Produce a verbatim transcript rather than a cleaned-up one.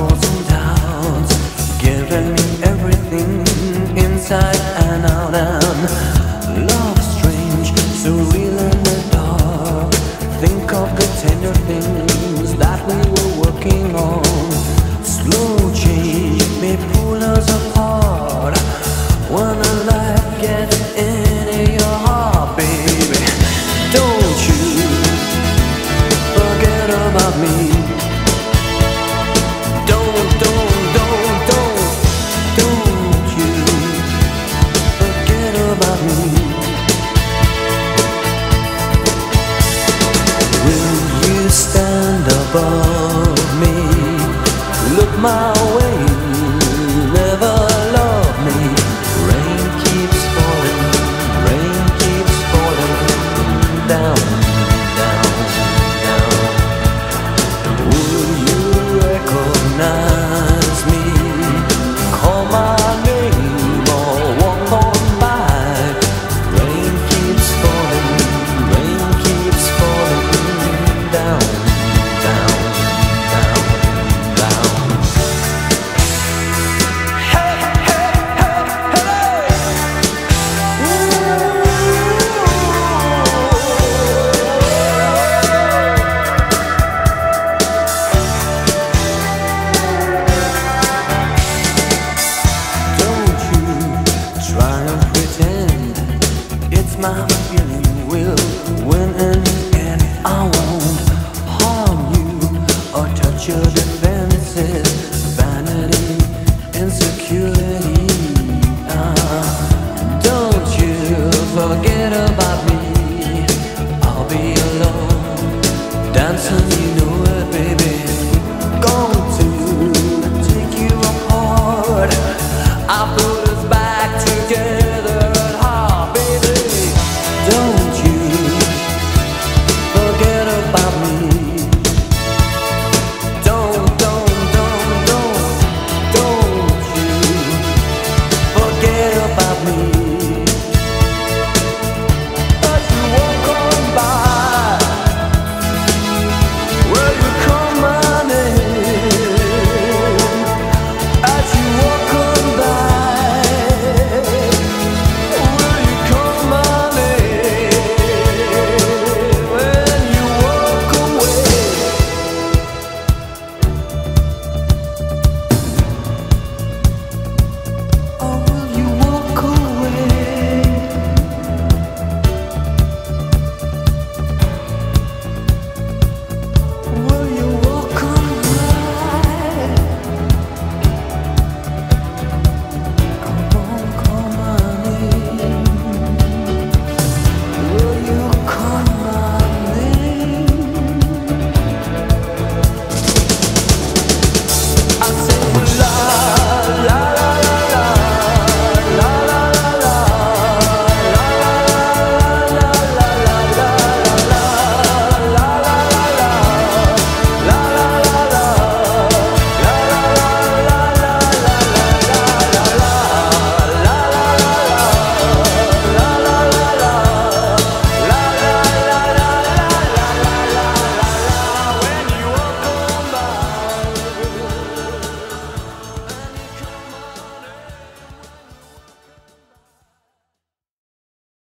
ups and downs, giving me everything inside and out. And love strange, surreal in the dark. Think of the tender things that we were working on. Slow change may pull us apart when the light gets into your heart, baby. Don't you forget about me. Don't, don't, don't, don't, don't you forget about me. Will you stand above me? Look my way, never love me. Rain keeps falling, rain keeps falling down, down, down. Will you recognize me? Call my name or walk on by. Rain keeps falling, rain keeps falling down, down, down, down. Hey, hey, hey, hey! Don't you try and pretend it's my feeling. Will win in the end. I won't harm you or touch your defenses.